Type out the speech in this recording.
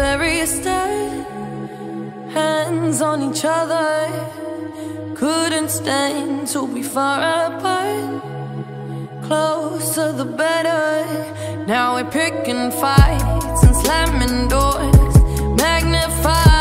where we stood, hands on each other, couldn't stand to be far apart. Closer the better. Now we're picking fights and slamming doors, magnified.